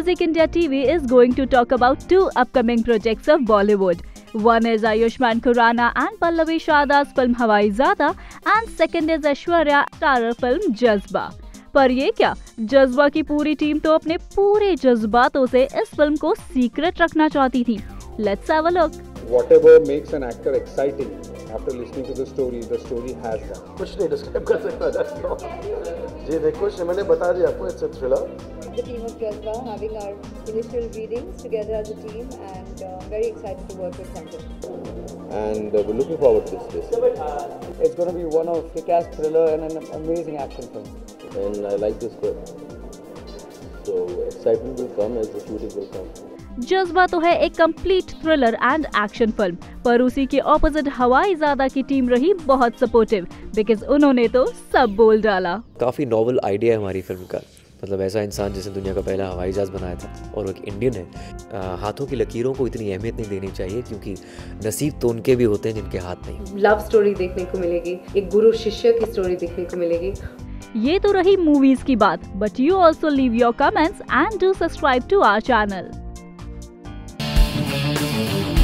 Music India TV is going to talk about two upcoming projects of Bollywood. One is Ayushmann Khurrana and Pallavi Shahda's film Hawaiizada and second is Aishwarya starrer film Jazba. पर ये क्या, जज्बा की पूरी team तो अपने पूरे जज्बातों से इस फिल्म को सीक्रेट रखना चाहती थी. Let's have a look. Whatever makes an actor exciting, after listening to the story has that. कुछ नहीं डिस्क्राइब कर सकता, that's all. जी देखो, मैंने बता दिया आपको, it's a thriller. The team of Jazba having our initial readings together as a team and very excited to work with Sanjay. And we're looking forward to this. It's going to be one of kick-ass thriller and an amazing action film. And I like the script. So excitement will come as the shooting will come. जज्बा तो है एक complete thriller and action film, पर उसी के opposite Hawaizaada की team रही बहुत सपोर्टिव बिकॉज उन्होंने तो सब बोल डाला. काफ़ी नॉवल आइडिया है हमारी फिल्म का. मतलब ऐसा इंसान जिसने दुनिया का पहला हवाई जहाज बनाया था और वो एक इंडियन है. हाथों की लकीरों को इतनी अहमियत नहीं देनी चाहिए क्योंकि नसीब तो उनके भी होते हैं जिनके हाथ नहीं. लव स्टोरी देखने को मिलेगी, एक गुरु शिष्य की स्टोरी देखने को मिलेगी. ये तो रही मूवीज की बात, but you also leave your comments and do subscribe to our channel.